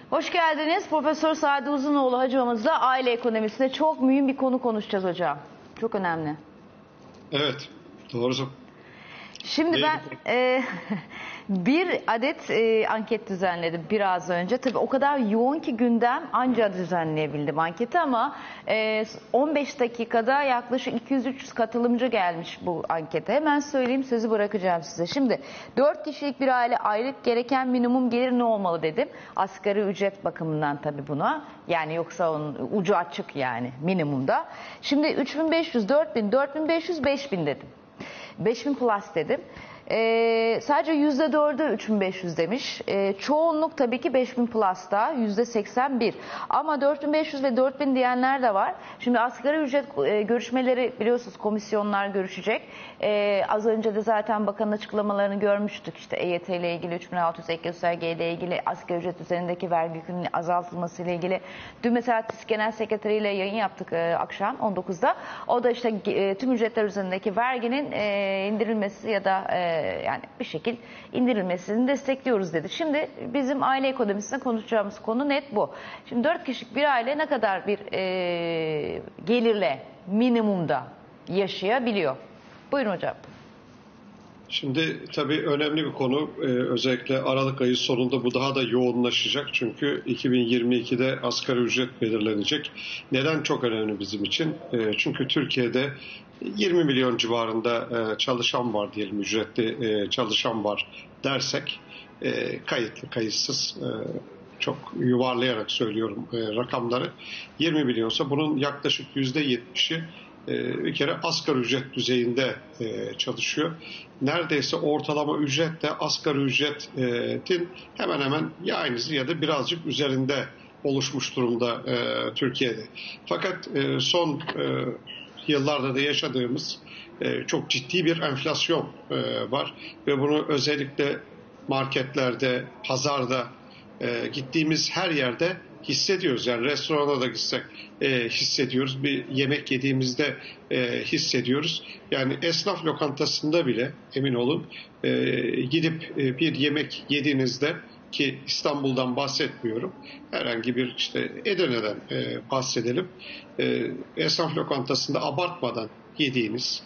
Hoş geldiniz. Profesör Sadi Uzunoğlu hocamızla aile ekonomisinde çok mühim bir konu konuşacağız hocam. Çok önemli. Evet, doğrusu. Şimdi ben bir adet anket düzenledim biraz önce. Tabii o kadar yoğun ki gündem, anca düzenleyebildim anketi ama 15 dakikada yaklaşık 200-300 katılımcı gelmiş bu ankete. Hemen söyleyeyim, sözü bırakacağım size. Şimdi 4 kişilik bir aile aylık gereken minimum gelir ne olmalı dedim. Asgari ücret bakımından tabii buna. Yani yoksa onun ucu açık yani minimumda. Şimdi 3500, 4000, 4500, 5000 dedim. 5000 plus dedim. Sadece %4'ü 3500 demiş. Çoğunluk tabii ki 5000 plus'ta %81. Ama 4500 ve 4000 diyenler de var. Şimdi asgari ücret görüşmeleri biliyorsunuz, komisyonlar görüşecek. Az önce de zaten bakanın açıklamalarını görmüştük. İşte EYT ile ilgili, 3600 ek gösterge ile ilgili, asgari ücret üzerindeki vergi yükünün azaltılması ile ilgili. Dün mesela TİSK Genel Sekreteri ile yayın yaptık akşam 19'da. O da işte tüm ücretler üzerindeki verginin indirilmesi ya da yani bir şekil indirilmesini destekliyoruz dedi. Şimdi bizim aile ekonomisinde konuşacağımız konu net bu. Şimdi 4 kişilik bir aile ne kadar bir gelirle minimumda yaşayabiliyor? Buyurun hocam. Şimdi tabii önemli bir konu. Özellikle Aralık ayı sonunda bu daha da yoğunlaşacak. Çünkü 2022'de asgari ücret belirlenecek. Neden çok önemli bizim için? Çünkü Türkiye'de 20 milyon civarında çalışan var diyelim, ücretli çalışan var dersek, kayıtlı kayıtsız, çok yuvarlayarak söylüyorum rakamları, 20 milyonsa bunun yaklaşık %70'i bir kere asgari ücret düzeyinde çalışıyor. Neredeyse ortalama ücretle asgari ücretin hemen hemen ya aynısı ya da birazcık üzerinde oluşmuş durumda Türkiye'de. Fakat son yıllarda da yaşadığımız çok ciddi bir enflasyon var ve bunu özellikle marketlerde, pazarda, gittiğimiz her yerde hissediyoruz. Yani restorana da gitsek hissediyoruz. Bir yemek yediğimizde hissediyoruz. Yani esnaf lokantasında bile emin olun gidip bir yemek yediğinizde, ki İstanbul'dan bahsetmiyorum, herhangi bir işte Edirne'den bahsedelim. Esnaf lokantasında abartmadan yediğiniz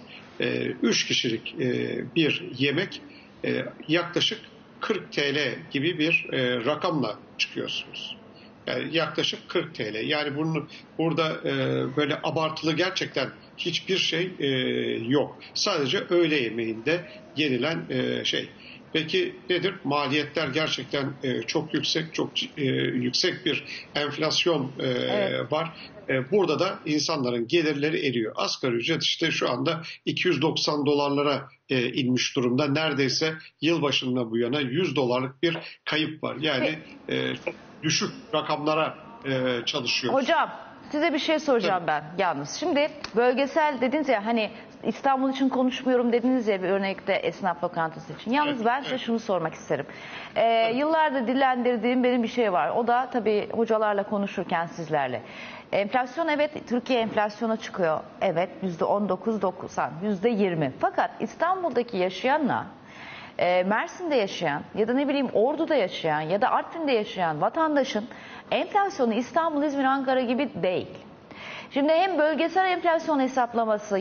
3 kişilik bir yemek yaklaşık 40 TL gibi bir rakamla çıkıyorsunuz. Yani yaklaşık 40 TL. Yani bunun burada böyle abartılı gerçekten hiçbir şey yok. Sadece öğle yemeğinde yenilen şey. Peki nedir? Maliyetler gerçekten çok yüksek, çok yüksek bir enflasyon Evet. var. Burada da insanların gelirleri eriyor. Asgari ücret işte şu anda 290 dolarlara inmiş durumda. Neredeyse yılbaşından bu yana 100 dolarlık bir kayıp var. Yani çok düşük rakamlara çalışıyoruz. Hocam size bir şey soracağım ben yalnız. Şimdi bölgesel dediniz ya, hani İstanbul için konuşmuyorum dediniz ya bir örnekte, esnaf lokantası için. Yalnız ben size şunu sormak isterim. Yıllardır dillendirdiğim benim bir şey var. O da tabii hocalarla konuşurken sizlerle. Enflasyon, evet, Türkiye enflasyona çıkıyor. Evet, %19-90, %20. Fakat İstanbul'daki yaşayanla Mersin'de yaşayan ya da ne bileyim Ordu'da yaşayan ya da Artvin'de yaşayan vatandaşın enflasyonu İstanbul, İzmir, Ankara gibi değil. Şimdi hem bölgesel enflasyon hesaplaması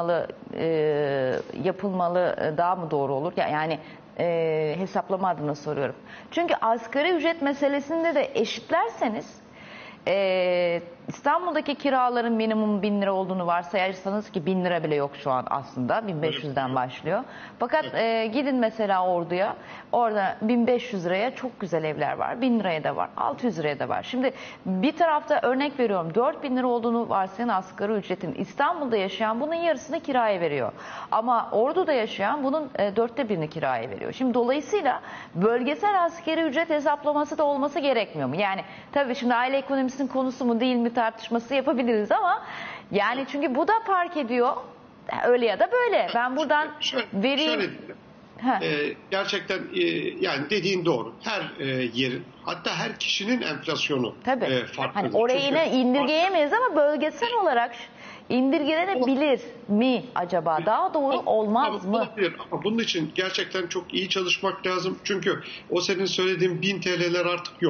yapılmalı daha mı doğru olur? Yani hesaplama adına soruyorum. Çünkü asgari ücret meselesinde de eşitlerseniz İstanbul'daki kiraların minimum 1000 lira olduğunu varsayarsanız, ki 1000 lira bile yok şu an aslında, 1500'den başlıyor. Fakat gidin mesela Ordu'ya, orada 1500 liraya çok güzel evler var, 1000 liraya da var, 600 liraya da var. Şimdi bir tarafta örnek veriyorum, 4000 lira olduğunu varsayın asgari ücretin, İstanbul'da yaşayan bunun yarısını kiraya veriyor. Ama Ordu'da yaşayan bunun 1/4'ünü kiraya veriyor. Şimdi dolayısıyla bölgesel asgari ücret hesaplaması da olması gerekmiyor mu? Yani tabii şimdi aile ekonomisinin konusu mu değil mi tartışması yapabiliriz ama yani çünkü bu da fark ediyor. Öyle ya da böyle. Ben buradan vereyim. Gerçekten yani dediğin doğru. Her yerin, hatta her kişinin enflasyonu farklı. Hani oraya yine indirgeyemeyiz ama bölgesel olarak indirgenebilir mi acaba? Daha doğru olmaz mı? Olabilir ama bunun için gerçekten çok iyi çalışmak lazım. Çünkü o senin söylediğin 1000 TL'ler artık yok.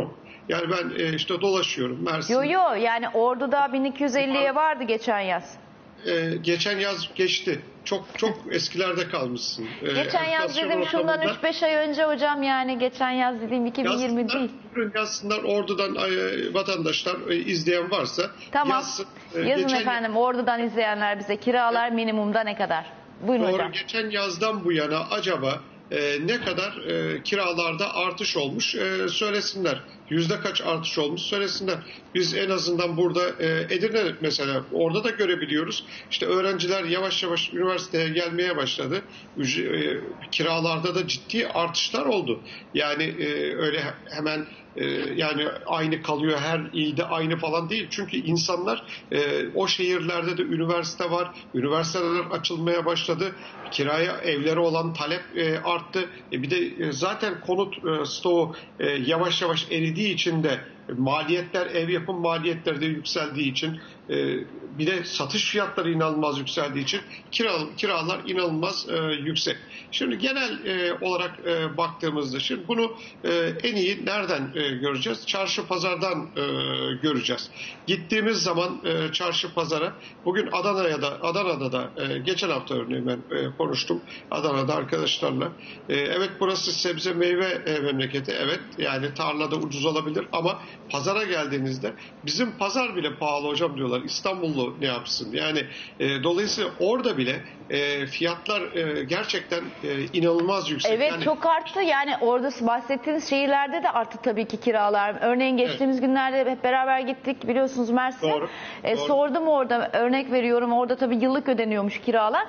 Yani ben işte dolaşıyorum Mersin. Yo yani Ordu'da 1250'ye vardı geçen yaz. Geçen yaz geçti. Çok eskilerde kalmışsın. Geçen yaz Enflasyon dedim şundan ortamında 3-5 ay önce hocam, yani geçen yaz dediğim 2020 değil. yazsınlar Ordu'dan vatandaşlar izleyen varsa Tamam. yazsın. Yazın efendim, Ordu'dan izleyenler bize, kiralar minimumda ne kadar? Buyurun Doğru, hocam. geçen yazdan bu yana acaba ne kadar kiralarda artış olmuş söylesinler. Yüzde kaç artış olmuş söylesinler. Biz en azından burada Edirne mesela orada da görebiliyoruz. İşte öğrenciler yavaş yavaş üniversiteye gelmeye başladı. Kiralarda da ciddi artışlar oldu. Yani öyle hemen yani aynı kalıyor, her ilde aynı falan değil. Çünkü insanlar o şehirlerde de üniversite var. Üniversiteler açılmaya başladı. Kiraya evleri olan talep arttı. Bir de zaten konut stoğu yavaş yavaş eridiği için de maliyetler, ev yapım maliyetleri de yükseldiği için bir de satış fiyatları inanılmaz yükseldiği için kiralar inanılmaz yüksek. Şimdi genel olarak baktığımızda şimdi bunu en iyi nereden göreceğiz? Çarşı pazardan göreceğiz. Gittiğimiz zaman çarşı pazara, bugün Adana'da da geçen hafta örneğin ben konuştum Adana'da arkadaşlarla. Evet, burası sebze meyve memleketi. Evet, yani tarlada ucuz olabilir ama pazara geldiğinizde bizim pazar bile pahalı hocam diyorlar. İstanbullu ne yapsın? Yani dolayısıyla orada bile fiyatlar gerçekten inanılmaz yüksek. Evet, yani, çok arttı. Yani orada bahsettiğiniz şehirlerde de arttı tabii ki kiralar. Örneğin geçtiğimiz günlerde hep beraber gittik biliyorsunuz Mersin'e. Doğru. Sordum orada, örnek veriyorum, orada tabii yıllık ödeniyormuş kiralar.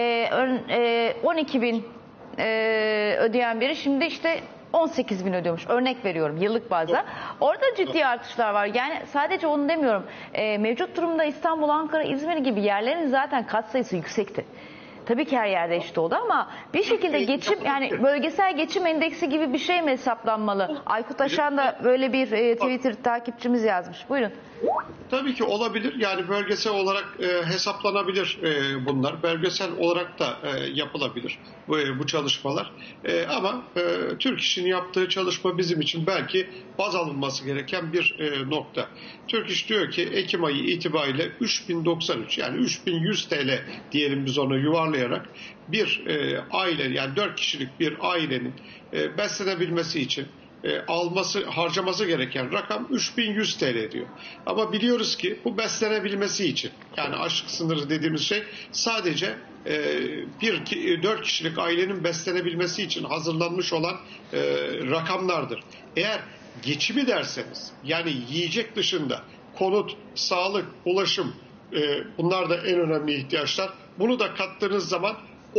12 bin ödeyen biri şimdi işte 18 bin ödüyormuş. Örnek veriyorum yıllık bazda. Orada ciddi artışlar var. Yani sadece onu demiyorum. Mevcut durumda İstanbul, Ankara, İzmir gibi yerlerin zaten katsayısı yüksekti. Tabii ki her yerde eşit oldu ama bir şekilde geçim, yani bölgesel geçim endeksi gibi bir şey mi hesaplanmalı? Aykut Aşan da böyle bir Twitter takipçimiz yazmış. Buyurun. Tabii ki olabilir. Yani bölgesel olarak hesaplanabilir bunlar. Bölgesel olarak da yapılabilir bu çalışmalar. Ama Türk İş'in yaptığı çalışma bizim için belki baz alınması gereken bir nokta. Türk İş diyor ki Ekim ayı itibariyle 3093, yani 3100 TL diyelim biz onu yuvarlayarak, bir aile, yani 4 kişilik bir ailenin beslenebilmesi için harcaması gereken rakam 3100 TL diyor. Ama biliyoruz ki bu beslenebilmesi için, yani açlık sınırı dediğimiz şey sadece 4 kişilik ailenin beslenebilmesi için hazırlanmış olan rakamlardır. Eğer geçimi derseniz, yani yiyecek dışında konut, sağlık, ulaşım, bunlar da en önemli ihtiyaçlar. Bunu da kattığınız zaman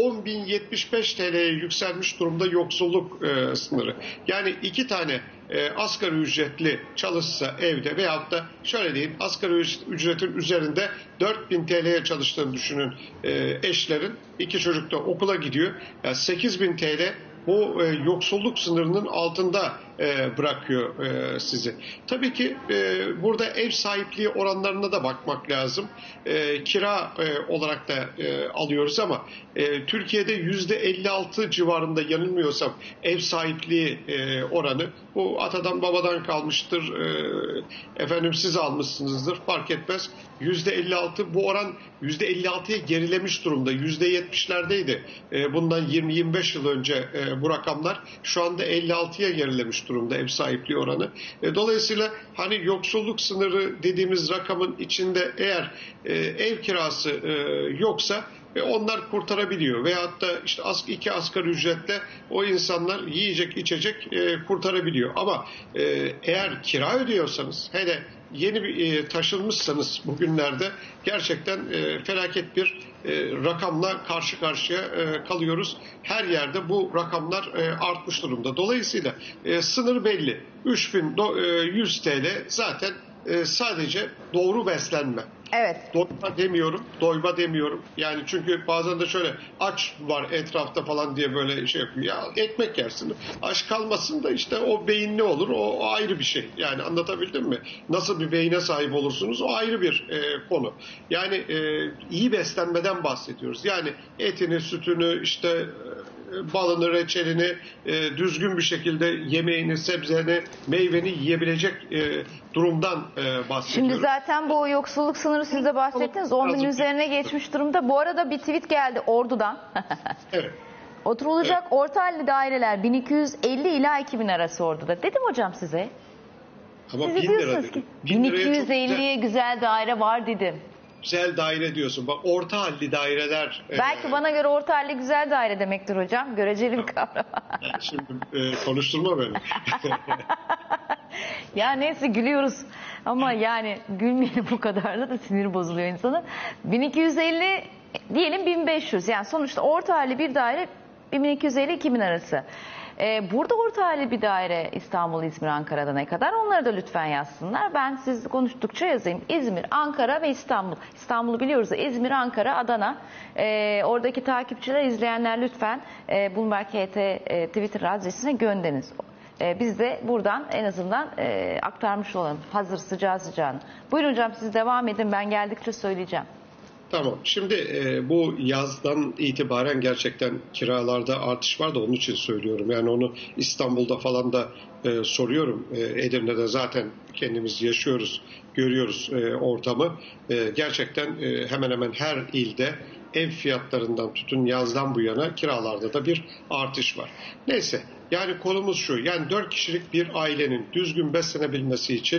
10.075 TL'ye yükselmiş durumda yoksulluk sınırı. Yani 2 tane asgari ücretli çalışsa evde, veyahut da şöyle diyeyim, asgari ücretin üzerinde 4.000 TL'ye çalıştığını düşünün eşlerin. 2 çocuk da okula gidiyor. Yani 8.000 TL bu yoksulluk sınırının altında bırakıyor sizi. Tabii ki burada ev sahipliği oranlarına da bakmak lazım. Kira olarak da alıyoruz ama Türkiye'de %56 civarında, yanılmıyorsam, ev sahipliği oranı. Bu atadan babadan kalmıştır. Efendim siz almışsınızdır, fark etmez. %56, bu oran %56'ya gerilemiş durumda. %70'lerdeydi. Bundan 20-25 yıl önce bu rakamlar, şu anda 56'ya gerilemiş durumda ev sahipliği oranı. Dolayısıyla hani yoksulluk sınırı dediğimiz rakamın içinde eğer ev kirası yoksa onlar kurtarabiliyor. Veyahut da işte 2 asgari ücretle o insanlar yiyecek içecek kurtarabiliyor. Ama eğer kira ödüyorsanız, hele yeni bir taşınmışsanız bugünlerde gerçekten felaket bir rakamla karşı karşıya kalıyoruz. Her yerde bu rakamlar artmış durumda. Dolayısıyla sınır belli. 3100 TL zaten sadece doğru beslenme. Evet. Doyma demiyorum. Yani çünkü bazen de şöyle, aç var etrafta falan diye böyle şey yapıyor. Ya ekmek yersin. Aç kalmasın da işte o beyin ne olur? O ayrı bir şey. Yani anlatabildim mi? Nasıl bir beyine sahip olursunuz? O ayrı bir konu. Yani iyi beslenmeden bahsediyoruz. Yani etini, sütünü, işte balını, reçelini, düzgün bir şekilde yemeğini, sebzeni, meyveni yiyebilecek durumdan bahsediyoruz. Şimdi zaten bu yoksulluk sınırı siz de bahsettiniz. 10 bin üzerine geçmiş durumda. Bu arada bir tweet geldi Ordu'dan. Evet. Oturulacak orta halli daireler 1250 ila 2000 arası Ordu'da. Dedim hocam size. Ama Siz 1000 lira diyorsunuz dedim. ki 1000 liraya çok 1250'ye güzel daire var dedim. güzel daire diyorsun. Bak orta halli daireler. Belki bana göre orta halli güzel daire demektir hocam. Göreceli bir kavram. Şimdi konuşturma beni. Ya neyse gülüyoruz. Ama yani gülmeyelim bu kadar da sinir bozuluyor insanın. 1250 diyelim 1500. Yani sonuçta orta halli bir daire 1250-2000 arası. Burada orta halli bir daire İstanbul, İzmir, Ankara'da ne kadar? Onları da lütfen yazsınlar. Ben siz konuştukça yazayım. İzmir, Ankara ve İstanbul. İstanbul'u biliyoruz da İzmir, Ankara, Adana. Oradaki takipçiler, izleyenler lütfen Bloomberg HT Twitter adresine gönderiniz. Biz de buradan en azından aktarmış olalım. Hazır sıcağı sıcağına. Buyurun hocam siz devam edin. Ben geldikçe söyleyeceğim. Tamam. Şimdi bu yazdan itibaren gerçekten kiralarda artış var da onun için söylüyorum. Yani onu İstanbul'da falan da soruyorum. Edirne'de zaten kendimiz yaşıyoruz, görüyoruz ortamı. Gerçekten hemen hemen her ilde ev fiyatlarından tutun yazdan bu yana kiralarda da bir artış var. Neyse. Yani konumuz şu, yani 4 kişilik bir ailenin düzgün beslenebilmesi için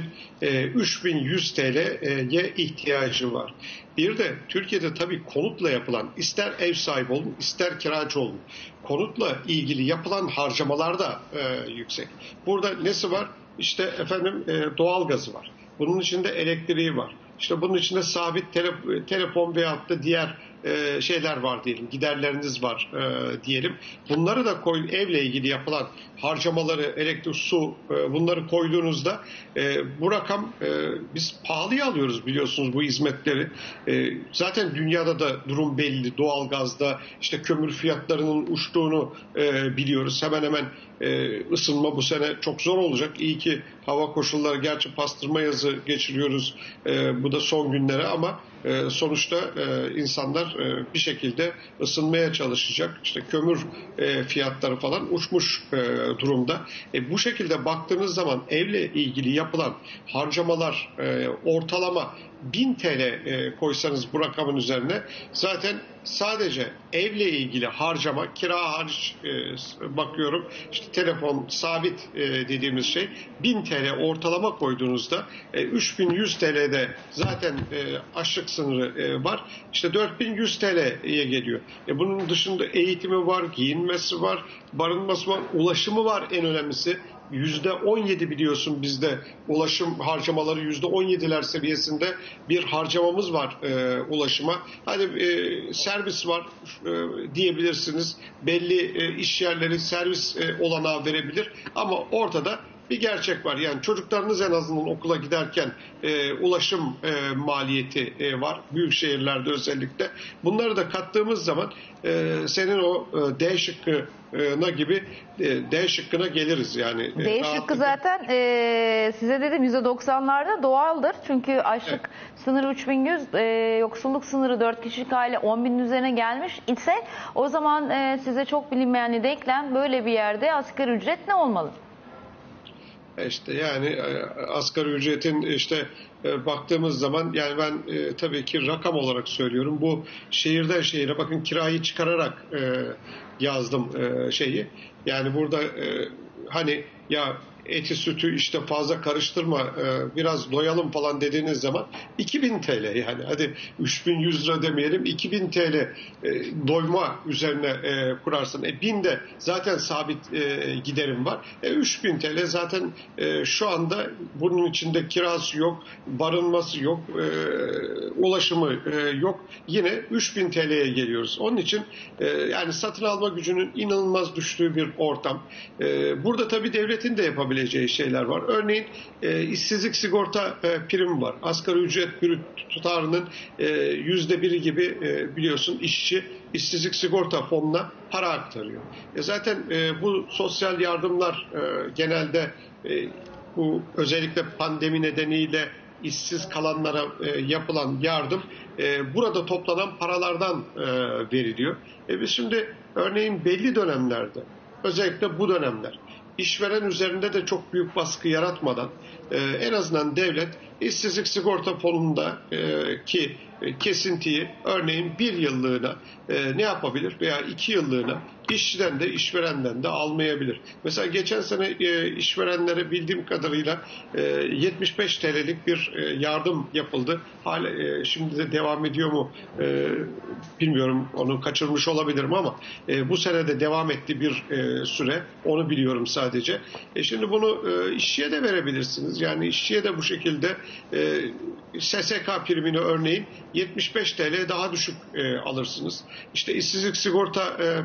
3100 TL'ye ihtiyacı var. Bir de Türkiye'de tabii konutla yapılan, ister ev sahibi olun, ister kiracı olun, konutla ilgili yapılan harcamalar da yüksek. Burada nesi var? İşte efendim doğalgazı var. Bunun içinde elektriği var. İşte bunun içinde sabit telefon veyahut da diğer şeyler var diyelim, giderleriniz var diyelim. Bunları da koyun, evle ilgili yapılan harcamaları, elektrik, su bunları koyduğunuzda bu rakam biz pahalıya alıyoruz biliyorsunuz bu hizmetleri. Zaten dünyada da durum belli. Doğalgazda işte kömür fiyatlarının uçtuğunu biliyoruz. Hemen hemen ısınma bu sene çok zor olacak. İyi ki hava koşulları, gerçi pastırma yazı geçiriyoruz bu da son günlere ama sonuçta insanlar bir şekilde ısınmaya çalışacak. İşte kömür fiyatları falan uçmuş durumda. Bu şekilde baktığınız zaman evle ilgili yapılan harcamalar ortalama 1000 TL koysanız bu rakamın üzerine zaten sadece evle ilgili harcama, kira hariç bakıyorum işte telefon sabit dediğimiz şey 1000 TL ortalama koyduğunuzda 3100 TL'de zaten açlık sınırı var. İşte 4100 TL'ye geliyor. Bunun dışında eğitimi var, giyinmesi var, barınması var, ulaşımı var en önemlisi. %17 biliyorsun bizde ulaşım harcamaları %17'ler seviyesinde bir harcamamız var ulaşıma. Hani servis var diyebilirsiniz. Belli iş yerleri servis olanağı verebilir ama ortada bir gerçek var. Yani çocuklarınız en azından okula giderken ulaşım maliyeti var. Büyük şehirlerde özellikle. Bunları da kattığımız zaman senin o D şıkkına gibi D şıkkına geliriz. Yani D şıkkı zaten size dedim %90'larda doğaldır. Çünkü açlık sınırı 3100, yoksulluk sınırı 4 kişilik aile 10 binin üzerine gelmiş ise o zaman size çok bilinmeyen denklem böyle bir yerde asgari ücret ne olmalı? İşte yani asgari ücretin işte baktığımız zaman yani ben tabii ki rakam olarak söylüyorum. Bu şehirden şehire bakın kirayı çıkararak yazdım şeyi. Yani burada hani ya eti sütü işte fazla karıştırma biraz doyalım falan dediğiniz zaman 2000 TL yani hadi 3100 lira demeyelim 2000 TL doyma üzerine kurarsın. 1000 de zaten sabit giderim var. 3000 TL zaten şu anda bunun içinde kirası yok, barınması yok, ulaşımı yok. Yine 3000 TL'ye geliyoruz. Onun için yani satın alma gücünün inanılmaz düştüğü bir ortam. Burada tabii devletin de yapabileceği şeyler var. Örneğin işsizlik sigorta primi var. Asgari ücret brüt tutarının %1'i gibi biliyorsun işçi işsizlik sigorta fonuna para aktarıyor. Zaten bu sosyal yardımlar genelde bu özellikle pandemi nedeniyle işsiz kalanlara yapılan yardım burada toplanan paralardan veriliyor. Biz şimdi örneğin belli dönemlerde, özellikle bu dönemler, işveren üzerinde de çok büyük baskı yaratmadan en azından devlet işsizlik sigorta fonundaki kesintiyi örneğin 1 yıllığına ne yapabilir veya 2 yıllığına işçiden de işverenden de almayabilir. Mesela geçen sene işverenlere bildiğim kadarıyla 75 TL'lik bir yardım yapıldı. Hala şimdi de devam ediyor mu bilmiyorum, onu kaçırmış olabilirim ama bu sene de devam etti bir süre. Onu biliyorum sadece. Şimdi bunu işçiye de verebilirsiniz. Yani işçiye de bu şekilde SSK primini örneğin 75 TL daha düşük alırsınız. İşte işsizlik sigorta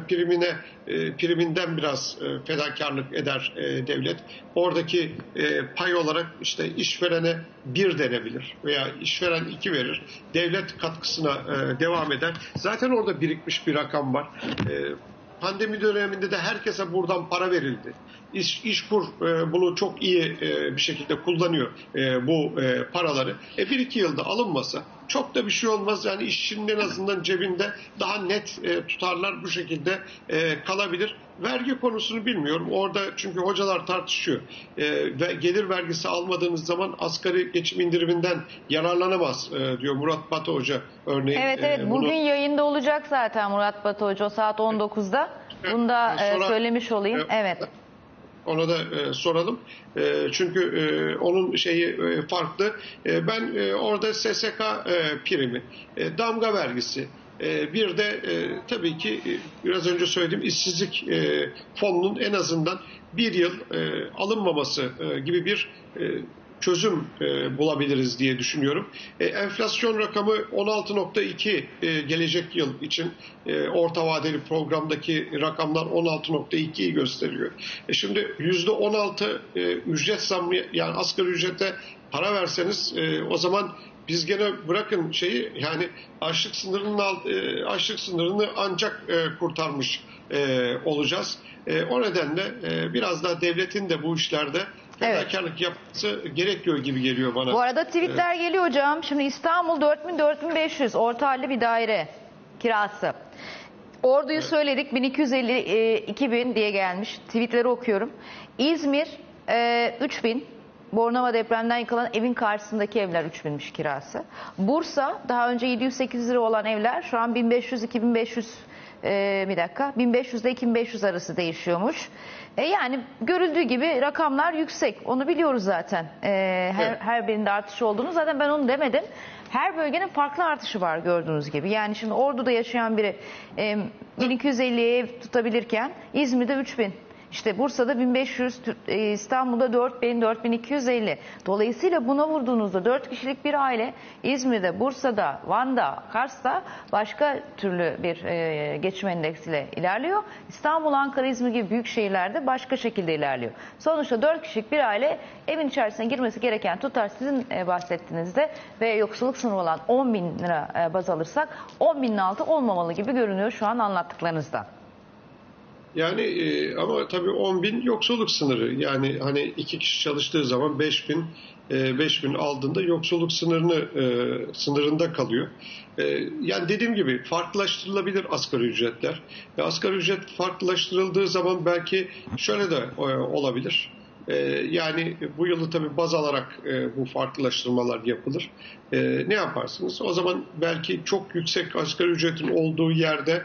priminden biraz fedakarlık eder devlet. Oradaki pay olarak işte işverene 1 denebilir veya işveren 2 verir. Devlet katkısına devam eder. Zaten orada birikmiş bir rakam var. Pandemi döneminde de herkese buradan para verildi. İşkur bunu çok iyi bir şekilde kullanıyor bu paraları. 1-2 yılda alınmasa çok da bir şey olmaz. Yani işçinin en azından cebinde daha net tutarlar bu şekilde kalabilir. Vergi konusunu bilmiyorum. Orada çünkü hocalar tartışıyor. Ve gelir vergisi almadığınız zaman asgari geçim indiriminden yararlanamaz diyor Murat Batı Hoca örneğin. Evet, bugün yayında olacak zaten Murat Batı Hoca saat 19'da. Bunu da söylemiş olayım. Evet. Ona da soralım. Çünkü onun şeyi farklı. Ben orada SSK primi, damga vergisi, bir de tabii ki biraz önce söylediğim işsizlik fonunun en azından 1 yıl alınmaması gibi bir çözüm bulabiliriz diye düşünüyorum. Enflasyon rakamı 16.2 gelecek yıl için orta vadeli programdaki rakamlar 16.2'yi gösteriyor. Şimdi %16 ücret zammı, yani asgari ücrete para verseniz o zaman biz gene bırakın şeyi, yani açlık sınırını ancak kurtarmış olacağız. O nedenle biraz daha devletin de bu işlerde fedakarlık yapması gerekiyor gibi geliyor bana. Bu arada tweetler geliyor hocam. Şimdi İstanbul 4000-4500 orta halli bir daire kirası. Ordu'yu söyledik, 1250-2000 diye gelmiş. Tweetleri okuyorum. İzmir 3000. Bornova depremden yıkılan evin karşısındaki evler 3000'miş kirası. Bursa daha önce 700-800 lira olan evler şu an 1500-2500 1500 ile 2500 arası değişiyormuş. Yani görüldüğü gibi rakamlar yüksek. Onu biliyoruz zaten. Her birinde artış olduğunu. Zaten ben onu demedim. Her bölgenin farklı artışı var gördüğünüz gibi. Yani şimdi Ordu'da yaşayan biri 1250'ye ev tutabilirken İzmir'de 3000. İşte Bursa'da 1500, İstanbul'da 4000, 4250. Dolayısıyla buna vurduğunuzda 4 kişilik bir aile İzmir'de, Bursa'da, Van'da, Kars'ta başka türlü bir geçim endeksiyle ilerliyor. İstanbul, Ankara, İzmir gibi büyük şehirlerde başka şekilde ilerliyor. Sonuçta 4 kişilik bir aile evin içerisine girmesi gereken tutar sizin bahsettiğinizde ve yoksulluk sınırı olan 10.000 lira baz alırsak 10.000'in altı olmamalı gibi görünüyor şu an anlattıklarınızda. Yani ama tabii 10.000 yoksulluk sınırı. Yani hani 2 kişi çalıştığı zaman 5.000 aldığında yoksulluk sınırında kalıyor. Yani dediğim gibi farklılaştırılabilir asgari ücretler. Asgari ücret farklılaştırıldığı zaman belki şöyle de olabilir. Yani bu yılı tabii baz alarak bu farklılaştırmalar yapılır. Ne yaparsınız? O zaman belki çok yüksek asgari ücretin olduğu yerde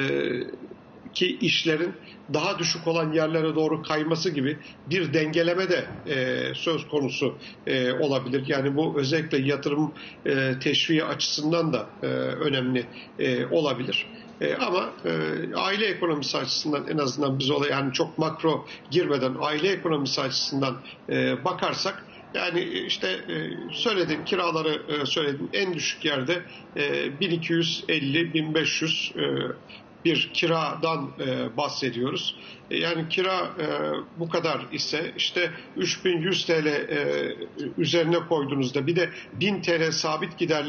ki işlerin daha düşük olan yerlere doğru kayması gibi bir dengeleme de söz konusu olabilir. Yani bu özellikle yatırım teşviği açısından da önemli olabilir. Ama aile ekonomisi açısından en azından biz olaya yani çok makro girmeden aile ekonomisi açısından bakarsak yani işte söyledim, kiraları söyledim, en düşük yerde 1250-1500 bir kiradan bahsediyoruz. Yani kira bu kadar ise işte 3100 TL üzerine koyduğunuzda bir de 1000 TL sabit giderleri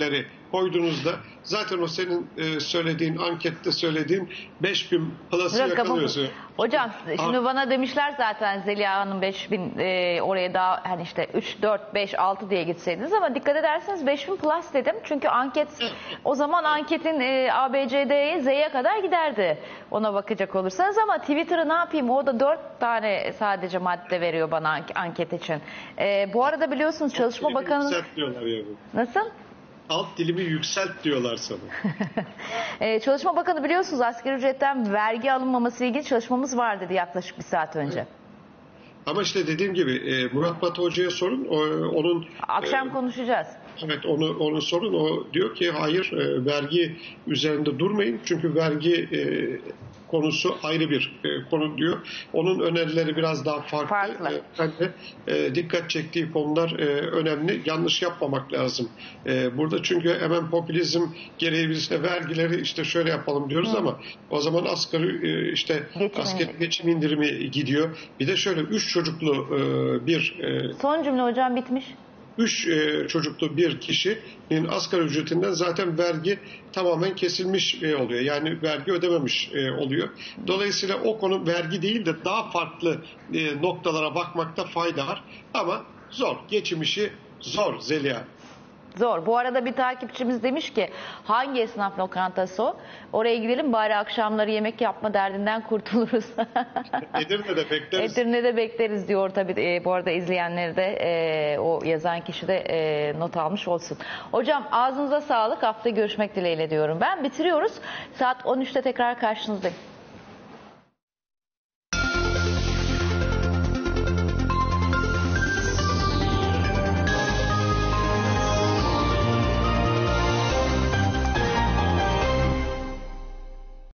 koyduğunuzda zaten o senin söylediğin, ankette söylediğin 5000 plus'ı yakalıyorsun. Hocam şimdi bana demişler zaten Zeliha Hanım 5000 oraya daha hani işte 3, 4, 5, 6 diye gitseydiniz ama dikkat ederseniz 5000 plus dedim. Çünkü anket o zaman anketin ABCD'ye Z'ye kadar giderdi ona bakacak olursanız ama Twitter'ı ne yapayım orada 4 tane sadece madde veriyor bana anket için. Bu arada biliyorsunuz Çalışma Bakanı... Diyorlar ya bu. Nasıl? Alt dilimi yükselt diyorlar sana. Çalışma Bakanı biliyorsunuz asgari ücretten vergi alınmaması ile ilgili çalışmamız var dedi yaklaşık bir saat önce. Evet. Ama işte dediğim gibi Murat Batı Hoca'ya sorun. Onun akşam konuşacağız. Evet onu sorun. O diyor ki hayır vergi üzerinde durmayın. Çünkü vergi konusu ayrı bir konu diyor. Onun önerileri biraz daha farklı. Ben de dikkat çektiği konular önemli. Yanlış yapmamak lazım. Burada çünkü hemen popülizm gereği biz de vergileri işte şöyle yapalım diyoruz ama o zaman asgari geçim indirimi gidiyor. Bir de şöyle 3 çocuklu bir... Son cümle hocam bitmiş. 3 çocuklu bir kişinin asgari ücretinden zaten vergi tamamen kesilmiş oluyor. Yani vergi ödememiş oluyor. Dolayısıyla o konu vergi değil de daha farklı noktalara bakmakta fayda var. Ama zor. Geçim işi zor Zeliha. Zor. Bu arada bir takipçimiz demiş ki hangi esnaf lokantası o? Oraya gidelim bari akşamları yemek yapma derdinden kurtuluruz. Edirne'de bekleriz. Edirne'de bekleriz diyor tabii. Bu arada izleyenleri de o yazan kişi de not almış olsun. Hocam ağzınıza sağlık. Hafta görüşmek dileğiyle diyorum ben. Bitiriyoruz. Saat 13'te tekrar karşınızdayım.